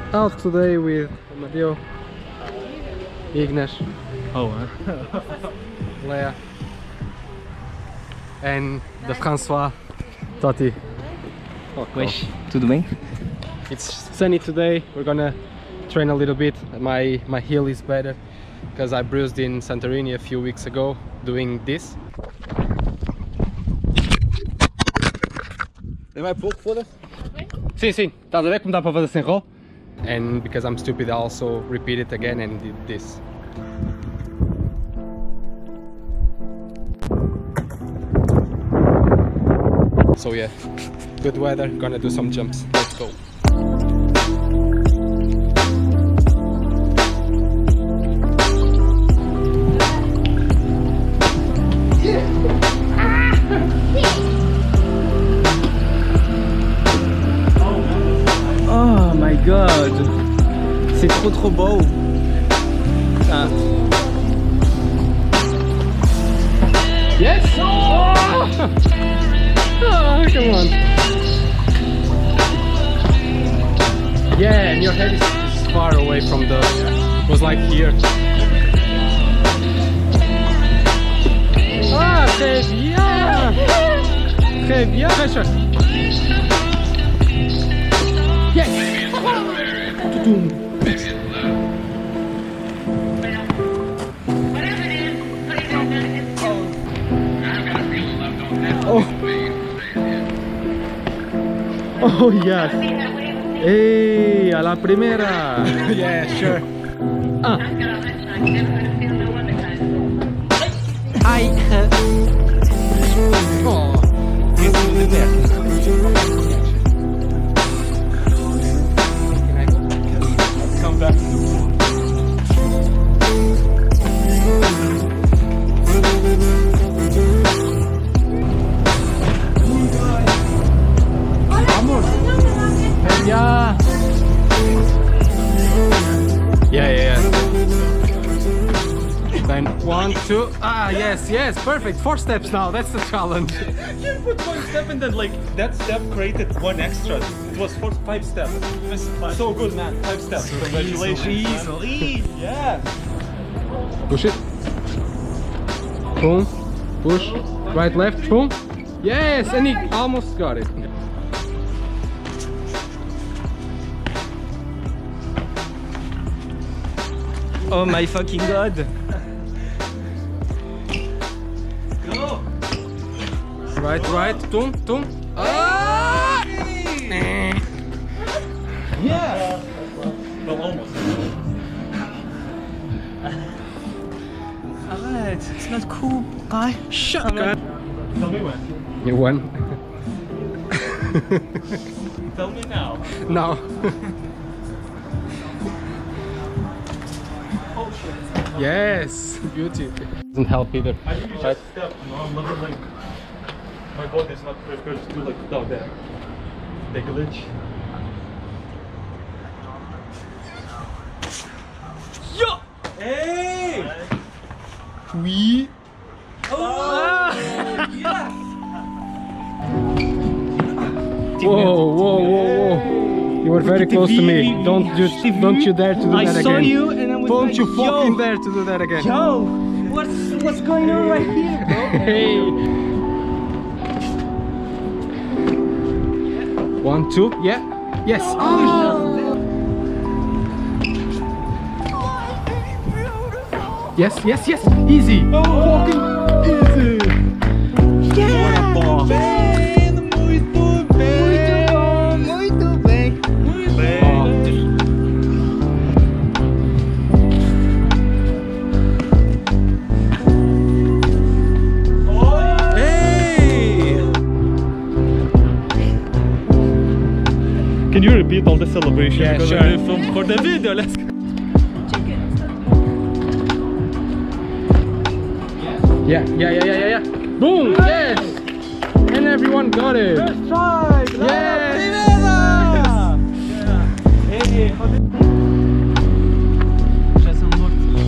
Out today with Amadeo, Ignas, Lea, and the François Totti. Wesh, tudo bem? It's sunny today. We're gonna train a little bit. My heel is better because I bruised in Santorini a few weeks ago doing this. Vai pouco, foda-se. Sim, sim. Estás a ver como dá para fazer sem roll? And because I'm stupid, I also repeat it again and did this. So yeah, good weather, gonna do some jumps. Let's go. Oh my god, c'est trop beau. Ah. Yes! Oh! Oh, come on. Yeah, and your head is far away from the... It was like here. Ah, très bien! Très bien, Richard. Yes! Oh! Oh yes! Hey, a la primera! Yeah, sure. Ah. Hi. Oh. Come back. Yeah. Yeah. Then 1, 2. Ah, yes, perfect. 4 steps now. That's the challenge. You put one step and then like that step created one extra. It was 5 steps. So good, man. 5 steps. Congratulations. Easily. Yeah. Push it. Boom. Push. Right, left. Boom. Yes, and he almost got it. Oh my fucking god. Go. Right. Tum. Ah! Yeah. Well, almost. Alright, it's not cool, guy. Shut up. Tell me when. You won. Tell me now. No. Oh shit. Yes. Beauty. Doesn't help either. I think you just step. No, I'm not like my body is not prepared to do like without that. The glitch. Yo! Hey! Oui. Oh! Yes! Whoa. You were very close to me. Don't you dare to do that again. I saw you and I was Don't like, you fucking yo, dare to do that again. yo, what's going on right here, bro? Hey. 1, 2. Yeah. Yes. Oh. Yes. Easy. Fucking easy. Yeah! Muito bem! Hey. Can you repeat all the celebration? Yeah, because sure. I did film for the video. Let's go. Yeah. Boom. Yes. And everyone got it. First try! Yes. Hey, Já são mortos.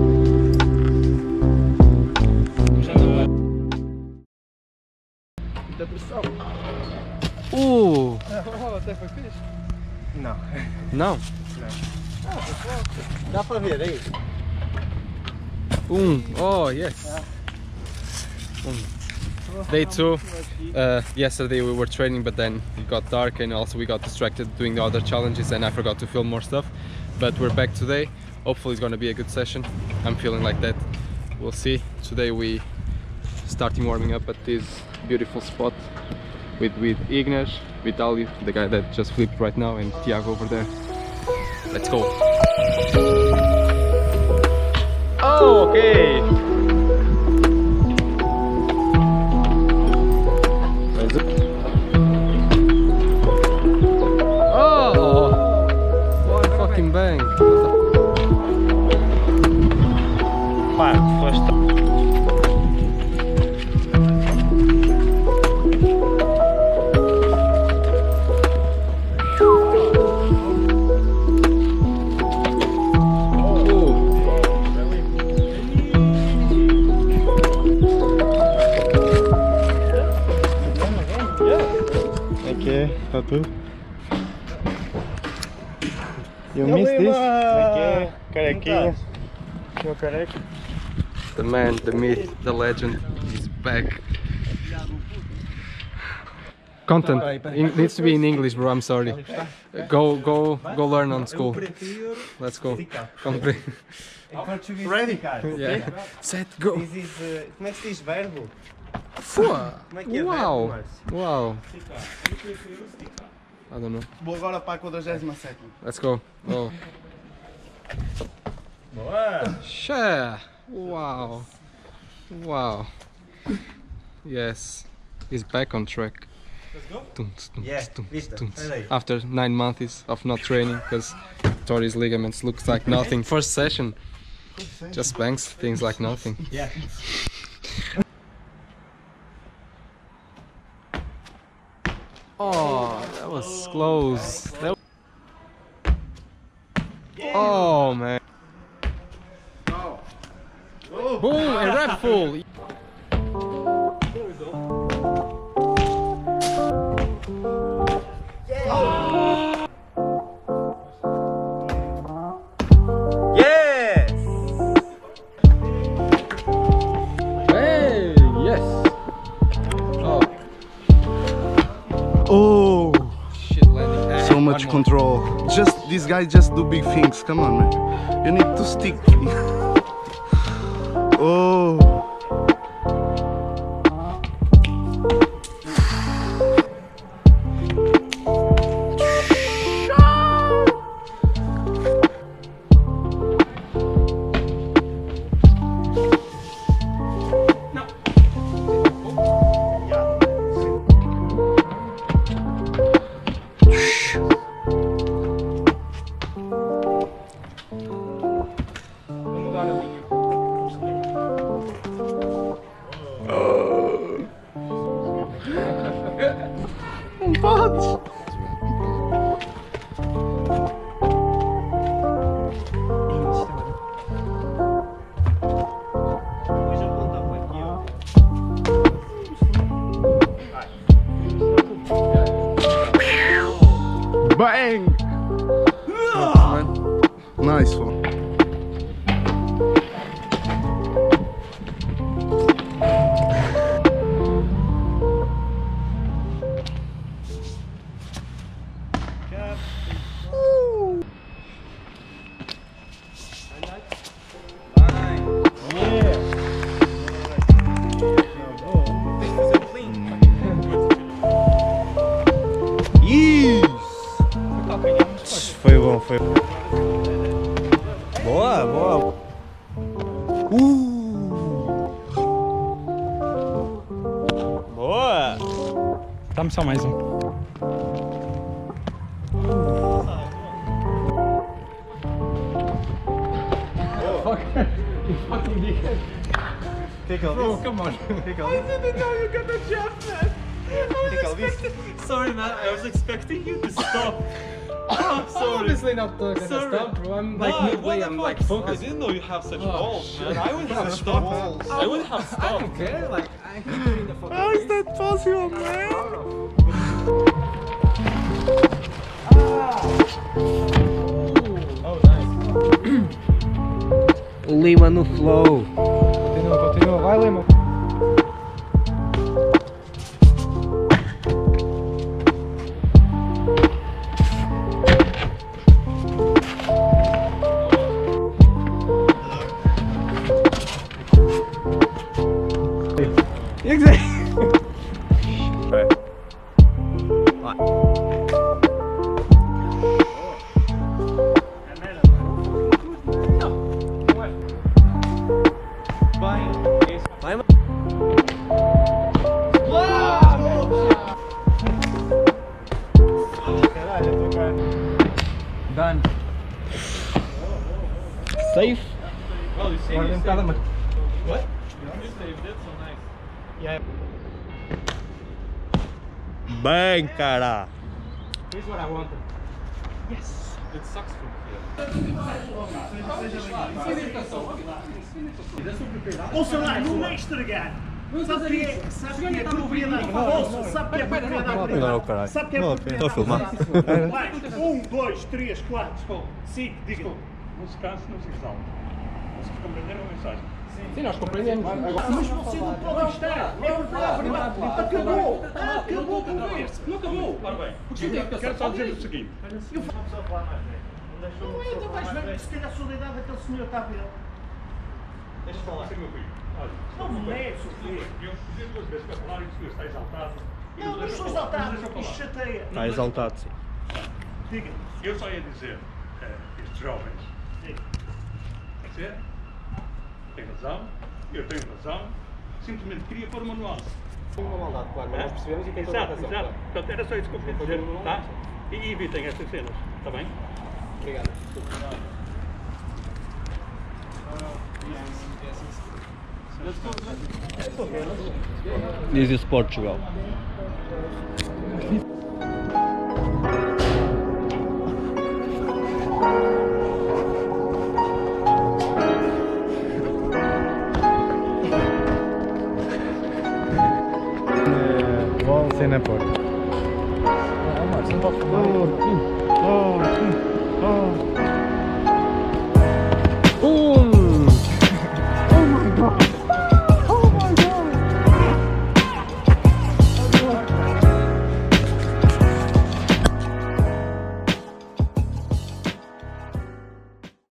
Já não vai. Muita pressão. Oh. Até foi fixe. Não. Não? Dá pra ver aí? Oh, yes. Day 2. Yesterday we were training, but then it got dark and also we got distracted doing the other challenges and I forgot to film more stuff. But we're back today. Hopefully it's gonna be a good session. I'm feeling like that. We'll see. Today we starting warming up at this beautiful spot with Ignas, Vitaly, the guy that just flipped right now, and Tiago over there. Let's go. Oh, okay. Oh, what a fucking bang. Tatu. You missed this? Okay, carequinha. Meu careca. The man, the myth, the legend is back. Content needs to be in English, bro. I'm sorry. Go learn on school. Let's go. Ready? Yeah. Set, go. This is, como é que se diz verbo? Wow. é que é Wow. verbo, Wow. I don't know. Vou agora para a 47ª. Let's go. Oh. Boa! Share. Wow. Wow. Yes. He's back on track. Let's go. Tunts, tunts, Yeah, tunts, vista. tunts. Sai daí. After 9 months of not training because Tori's ligaments looks like nothing. First session. Just bangs things like nothing. Yeah. Oh, that was close. Oh man. Boom, a Red Bull. Yes! Hey, yes. Oh, Oh! shit, landing. So much control. Just this guy just do big things. Come on, man. You need to stick. Oh! Bang! Nice one. Foi bom, foi bom. Boa, boa. Boa! Dá-me só mais um. Take all this. Come on. Take all this. didn't know you got the jump, man. Take all this. Sorry, man. I was expecting you to stop. Oh, sorry. Obviously not gonna Sorry. stop, bro. I'm like Ah, midway, what I'm the like fuck? focused. I didn't know you have such Oh, balls, man. shit. I would have Such stopped. balls. I would have I stopped. don't care, like I hit you in the fucking How is face. that possible, man? Lima no flow. Continua, vai Lima. Done. Safe? Well, you see, Agora vem cada mano. what? You saved it, so nice. Yeah. Bem, cara. Here's what I wanted. It sucks from here. Ouça lá, não é estragar. Sabe o que é? Sabe o que é propriedade? Ouça, sabe o que é propriedade? Não, caralho. Sabe o que é propriedade? Estou a filmar. Vai, 1, 2, 3, 4, 5, diga. Não se canse, não se exalte. Vocês compreenderam a mensagem? Sim, nós compreendemos. Mas você não pode estar. É verdade. Acabou. Acabou a conversa. Não acabou. Ora bem, quero só dizer o seguinte. Eu vou só falar mais velho. Não é, ainda vais ver, se calhar a solidariedade daquele senhor está a ver. Deixa eu falar. Meu filho, olha, Não me mexe, filho. eu pedi 2 vezes para falar e o senhor está exaltado. Não, não estou exaltado. Isto chateia. Está exaltado, sim. Diga. Eu só ia dizer, estes jovens, quer dizer, tem razão, eu tenho razão, simplesmente queria pôr uma nuance. Uma maldade, claro, mas nós percebemos e tem toda a Exato, razão. exato. Portanto, era só isso que eu queria dizer, tá? E evitem estas cenas, está bem? Obrigado. This is Portugal. Bom, cena porta. Você não pode falar. Oh my god!